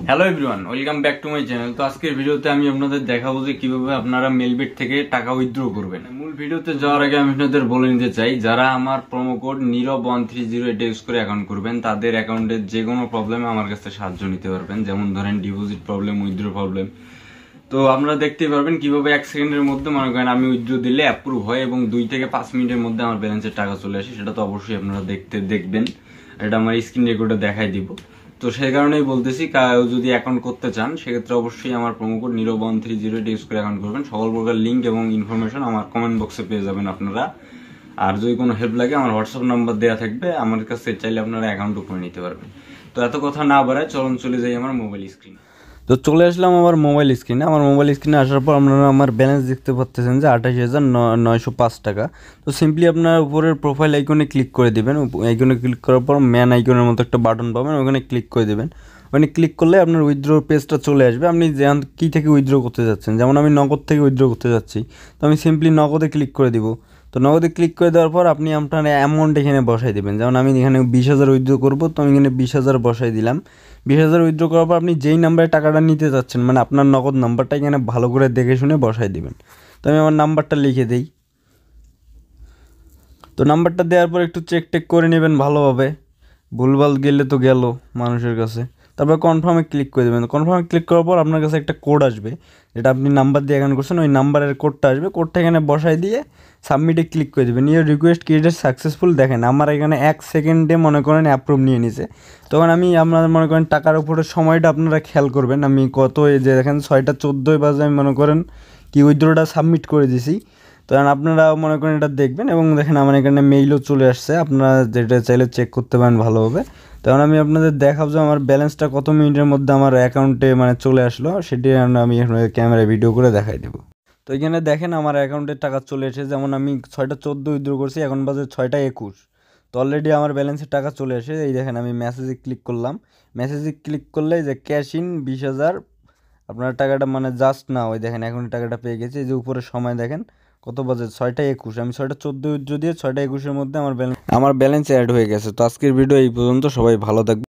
Hello everyone, welcome back to my channel. তো আজকের ভিডিওতে আমি আপনাদের দেখাবো যে কিভাবে আপনারা মেলবেট থেকে টাকা উইথড্র করবেন। মূল ভিডিওতে যাওয়ার আগে আমি আপনাদের বলে নিতে চাই, যারা আমার প্রোমো কোড নীরব130 এটা ইউজ করে অ্যাকাউন্ট করবেন তাদের অ্যাকাউন্টের যে কোনো প্রবলেমে আমার কাছে সাহায্য নিতে পারবেন। যেমন ধরেন ডিপোজিট প্রবলেম, উইথড্র প্রবলেম। তো আপনারা দেখতেই পারবেন কিভাবে 1 সেকেন্ডের মধ্যে মনে করেন আমি উইথড্র দিলে অ্যাপ্রুভ হয় এবং 2 থেকে 5 মিনিটের মধ্যে আমার ব্যালেন্সের টাকা চলে আসে। সেটা তো অবশ্যই আপনারা দেখবেন, এটা আমার স্ক্রিন রেকর্ডে দেখাই দিব। তো সেই কারণেই বলতেছি, যদি অ্যাকাউন্ট করতে চান সেক্ষেত্রে অবশ্যই আমার প্রোমো কোড নীরব130 ইউজ করে অ্যাকাউন্ট করবেন। সকল প্রকার লিঙ্ক এবং ইনফরমেশন আমার কমেন্ট বক্সে পেয়ে যাবেন আপনারা। আর যদি কোনো হেল্প লাগে আমার হোয়াটসঅ্যাপ নাম্বার দেওয়া থাকবে, আমার কাছে চাইলে আপনারা অ্যাকাউন্ট করে নিতে পারবেন। তো এত কথা না বাড়ায় চলুন চলে যাই আমার মোবাইল স্ক্রিনে। তো চলে আসলাম আমার মোবাইল স্ক্রিনে। আমার মোবাইল স্ক্রিনে আসার পর আপনারা আমার ব্যালেন্স দেখতে পাচ্ছেন যে 28,905 টাকা। তো সিম্পলি আপনার উপরের প্রোফাইল আইকনে ক্লিক করে দিবেন। আইকনে ক্লিক করার পর ম্যান আইকনের মতো একটা বাটন পাবেন, ওখানে ক্লিক করে দেবেন। ওখানে ক্লিক করলে আপনার উইথড্র পেজটা চলে আসবে। আপনি কী থেকে উইথড্র করতে যাচ্ছেন, যেমন আমি নগদ থেকে উইথড্র করতে যাচ্ছি, তো আমি সিম্পলি নগদে ক্লিক করে দিব। তো নগদে ক্লিক করে দেওয়ার পর আপনি আপনার অ্যামাউন্ট এখানে বসাই দেবেন। যেমন আমি এখানে 20,000 উইথড্র করবো, তো আমি এখানে 20,000 বসাই দিলাম। 20,000 উইথড্র করার পর আপনি যেই নাম্বারে টাকাটা নিতে চাচ্ছেন, মানে আপনার নগদ নাম্বারটা এখানে ভালো করে দেখে শুনে বসাই দিবেন। তো আমি আমার নাম্বারটা লিখে দিই। তো নাম্বারটা দেওয়ার পর একটু চেক করে নেবেন ভালোভাবে, ভুলভাল গেলে তো গেল মানুষের কাছে। তারপর কনফার্মে ক্লিক করে দেবেন। কনফার্মে ক্লিক করার পর আপনার কাছে একটা কোড আসবে, যেটা আপনি নাম্বার দিয়ে অ্যাকাউন্ট করছেন, ওই নাম্বারের কোডটা আসবে। কোডটা এখানে বসাই দিয়ে সাবমিটে ক্লিক করে দেবেন। Your request created successful. দেখেন আমার এখানে 1 সেকেন্ডে মনে করেন অ্যাপ্রুভ নিয়ে নিছে। তখন আমি আপনাদের মনে করেন টাকার উপরে সময়টা আপনারা খেয়াল করবেন। আমি কত, এই যে দেখেন 6:14 বাজে আমি মনে করেন কি উইথড্রটা সাবমিট করে দিছি। তখন আপনারা মনে করেন এটা দেখবেন এবং দেখেন আমার এখানে মেইলও চলে আসছে, আপনারা যেটা চাইলে চেক করতে পারেন ভালোভাবে। তখন আমি আপনাদের দেখাবো যে আমার ব্যালেন্সটা কত মিনিটের মধ্যে আমার অ্যাকাউন্টে মানে চলে আসলো, সেটি আমি ক্যামেরায় ভিডিও করে দেখাই দেবো। তো এখানে দেখেন আমার অ্যাকাউন্টের টাকা চলে এসেছে। যেমন আমি 6:14 উইথড্র করছি, এখন বাজে 6:21। তো অলরেডি আমার ব্যালেন্সের টাকা চলে এসে, এই দেখেন আমি মেসেজে ক্লিক করলাম। মেসেজে ক্লিক করলে যে ক্যাশ ইন 20,000, আপনার টাকাটা মানে জাস্ট না, ওই দেখেন এখন টাকাটা পেয়ে গেছি। এই যে উপরে সময় দেখেন কত বাজে, 6:21। আমি 6:14 উইথড্র দিয়ে 6:21-এর মধ্যে আমার ব্যালেন্স অ্যাড হয়ে গেছে। তো আজকের ভিডিও এই পর্যন্ত, সবাই ভালো থাকবে।